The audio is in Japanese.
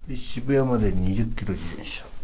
で、渋谷まで20キロでしょ。